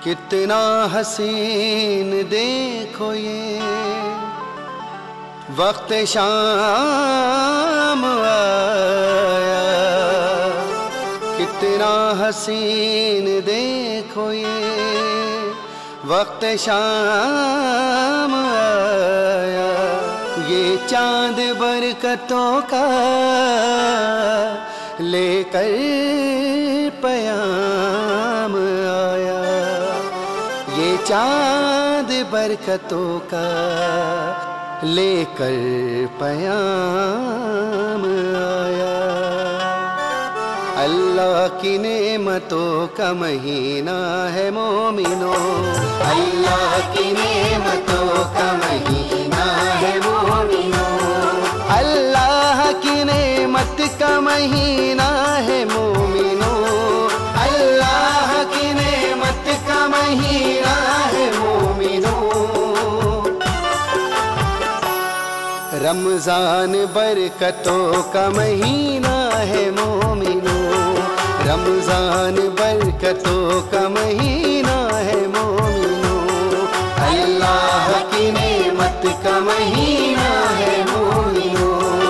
कितना हसीन देखो ये वक्त शाम आया, कितना हसीन देखो ये वक्त शाम आया। ये चांद बरकतों का लेकर पयाम आया, ये चांद बरकतों का लेकर पयाम आया। अल्लाह की नेमतों का महीना है मोमिनो, अल्लाह की नेमतों का महीना है मोमिनो, अल्लाह की नेमत का महीना है मोमिनो, अल्लाह की नेमत का महीना है मोमिनो। रमजान बरकतों का महीना है मोमिनो, रमजान बरकतों का महीना है मोमिनो, अल्लाह की नेमत का महीना है मोमिनो।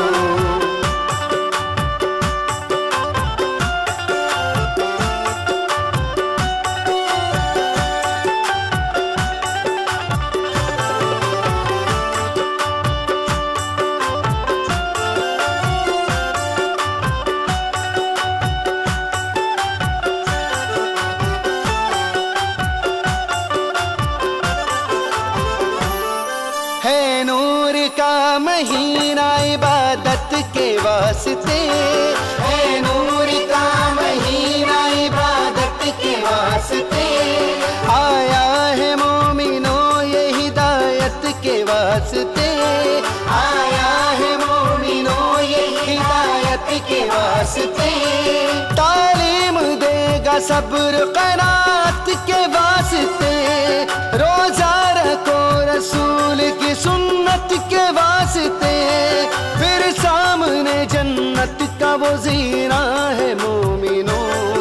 महीना इबादत के वास्ते है, नूर का महीना इबादत के वास्ते आया है मोमिनो, ये हिदायत के वास्ते आया है मोमिनो, ये हिदायत के वास्ते तालीम देगा सब्र क़नाअत के वास्ते, रोजा रखो रसूल की सुन्नत के वास्ते, फिर सामने जन्नत का वो ज़ीना है मोमिनो।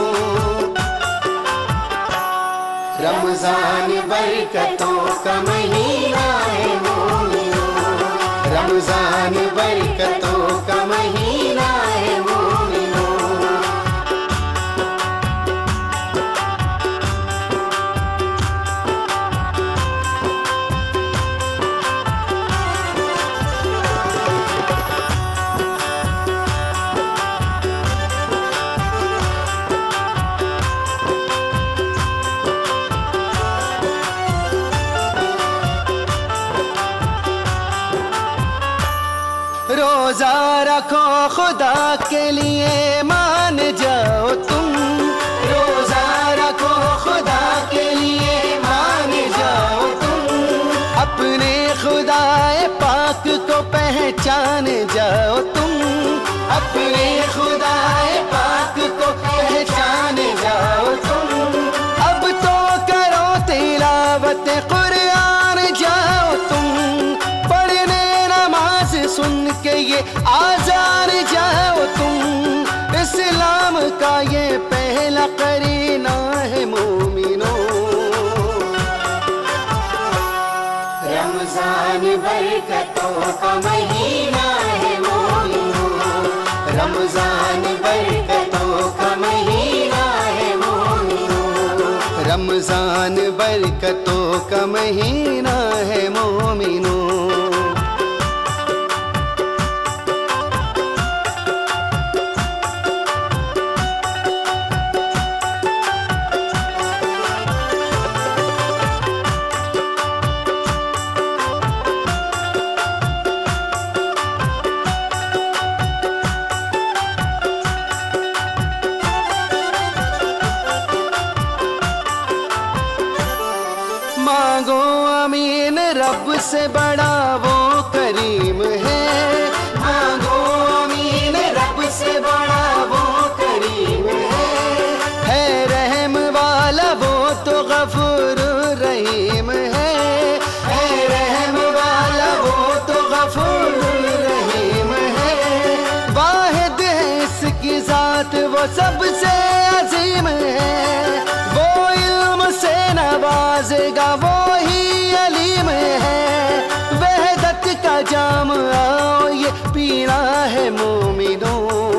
रमजान बरकतों का महीना है मोमिनो, रमजान बरकतों का महीना है मोमिनो। रोजा रखो खुदा के लिए मान जाओ तुम, रोजा रखो खुदा के लिए मान जाओ तुम, अपने खुदाए पाक को पहचान जाओ तुम, अपने खुदाए पाक को पहचान जाओ तुम। अब तो करो तिलावत कुरान जाओ तुम, पढ़ने नमाज सुन के ये आज़ान जाओ तुम, इस्लाम का ये पहला करीना है मोमिनो। रमजान बरकतों का महीना है मोमिनो, रमजान बरकतों का महीना है मोमिनो, रमजान बरकतों का महीना है मोमिनो। मांगो अमीन रब से बड़ा वो करीम है, मांगो अमीन रब से बड़ा वो करीम है रहम वाला वो तो गफूर रहीम है रहम वाला वो तो गफूर रहीम है, वाहिद है इसकी जात वो सबसे अजीम है, वो इल्म से नवाजेगा वो ही अलीम है। वहदत का जाम आओ ये पीना है मोमिनों।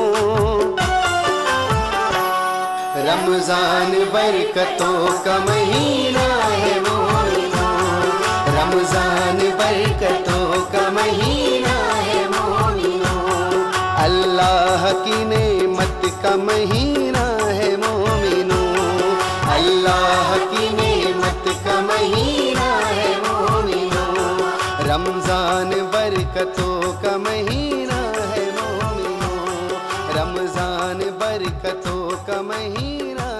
रमजान बरकतों का महीना है मोमिनों। रमजान बरकतों का महीना है मोमिनों। अल्लाह की नेमत का महीना है मोमिनों। अल्लाह की नेमत का महीना है मोमिनों। रमजान बरकतों का महीना है मोमिनों। रमजान बरकतों का महीना